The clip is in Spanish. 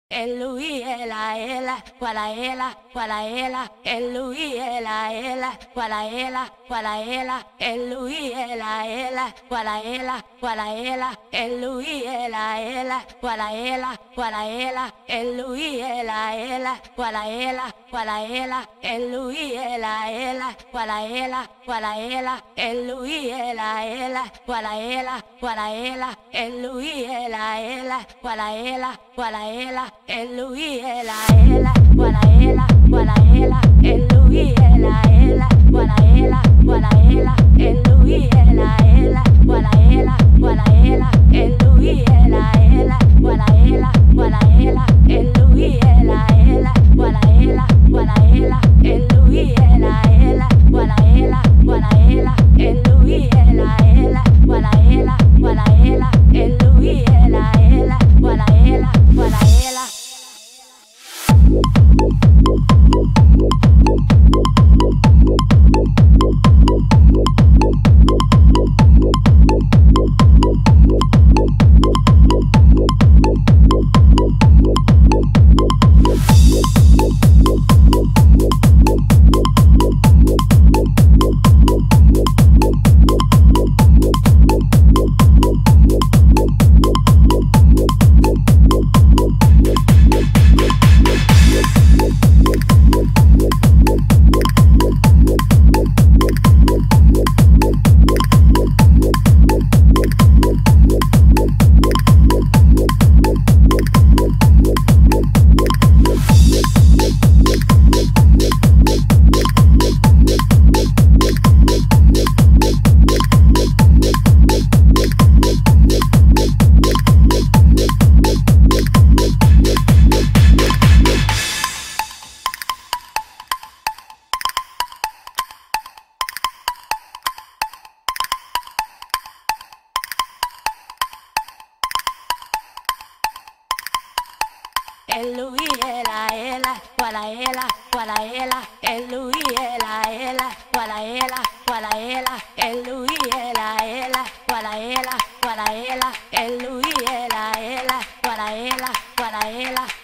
El Luis, ela, guala ela, el Luis, ela, guala ela, el Luis, ela, guala ela, el Luis, ela, guala ela, el Luis, ela, guala ela, el Luis, ela, guala ela, el Luis, ela, guala ela, el Luis, ela, guala ela, el Luis, ela, guala ela, el Luis, ela, guala ela, el Luis, ela, guala ela, el Luis, ela, guala ela, el Luis, ela, guala ela, el Luis, ela, guala ela, el Luis, ela, guala ela, el Luis, ela, guala ela. El Luis, ela, guala ela, el Luis, ela, guala ela, el Luis, ela, guala ela, el Luis, ela, guala ela.